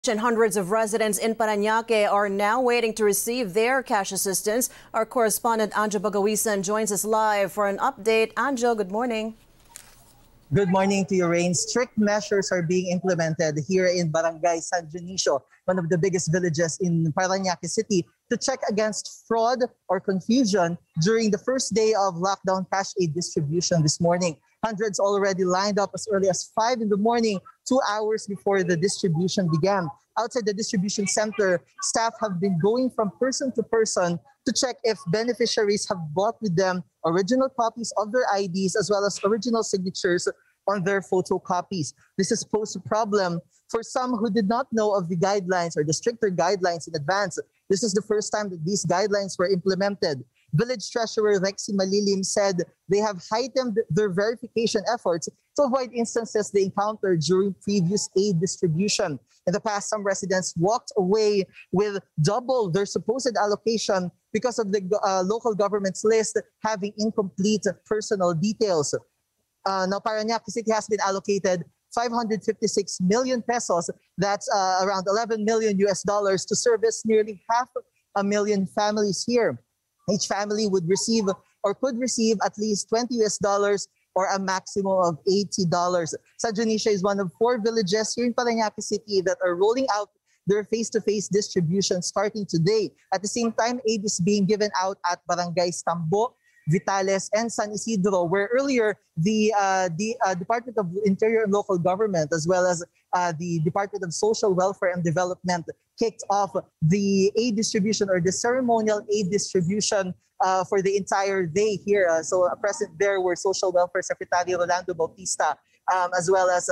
And hundreds of residents in Parañaque are now waiting to receive their cash assistance. Our correspondent Anjo Bagawisan joins us live for an update. Anjo, good morning. Good morning to you, Rain. Strict measures are being implemented here in Barangay San Dionisio, one of the biggest villages in Parañaque City, to check against fraud or confusion during the first day of lockdown cash aid distribution this morning. Hundreds already lined up as early as 5 in the morning, 2 hours before the distribution began. Outside the distribution center, staff have been going from person to person to check if beneficiaries have brought with them original copies of their IDs as well as original signatures on their photocopies. This has posed a problem for some who did not know of the guidelines or the stricter guidelines in advance. This is the first time that these guidelines were implemented. Village Treasurer Rexy Malilim said they have heightened their verification efforts to avoid instances they encountered during previous aid distribution. In the past, some residents walked away with double their supposed allocation because of the local government's list having incomplete personal details. Now, Parañaque City has been allocated 556 million pesos, that's around 11 million US dollars, to service nearly 500,000 families here. Each family would receive or could receive at least 20 US dollars or a maximum of $80. San Dionisio is one of 4 villages here in Parañaque City that are rolling out their face-to-face distribution starting today. At the same time, aid is being given out at Barangays Tambo, Vitales, and San Isidro, where earlier the Department of Interior and Local Government, as well as the Department of Social Welfare and Development, kicked off the aid distribution or the ceremonial aid distribution for the entire day here. So present there were Social Welfare Secretary Rolando Bautista, as well as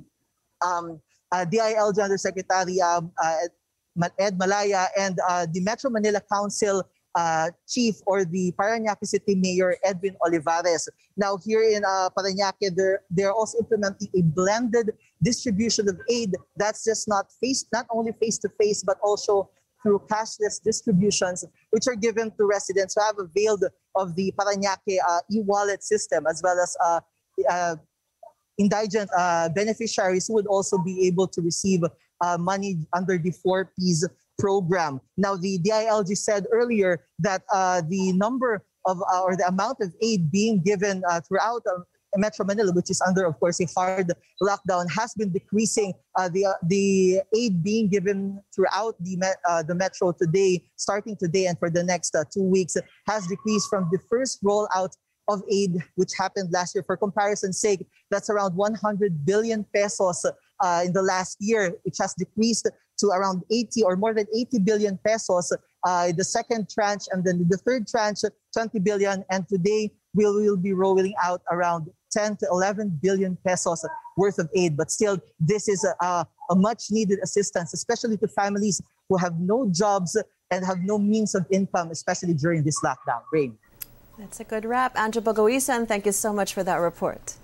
DILG Undersecretary Ed Malaya, and the Metro Manila Council Chief, or the Parañaque City Mayor Edwin Olivares. Now here in Parañaque, they're also implementing a blended distribution of aid that's just not only face-to-face but also through cashless distributions, which are given to residents who have availed of the Parañaque e-wallet system, as well as indigent beneficiaries who would also be able to receive money under the 4Ps program. Now, the DILG said earlier that the number of or the amount of aid being given throughout Metro Manila, which is under, of course, a hard lockdown, has been decreasing. The aid being given throughout the Metro today, starting today and for the next 2 weeks, has decreased from the first rollout of aid, which happened last year. For comparison's sake, that's around 100 billion pesos in the last year, which has decreased to around 80 or more than 80 billion pesos, the second tranche, and then the third tranche, 20 billion. And today we will be rolling out around 10 to 11 billion pesos worth of aid. But still, this is a much needed assistance, especially to families who have no jobs and have no means of income, especially during this lockdown. Rain. That's a good wrap. Anjo Bagawisan, thank you so much for that report.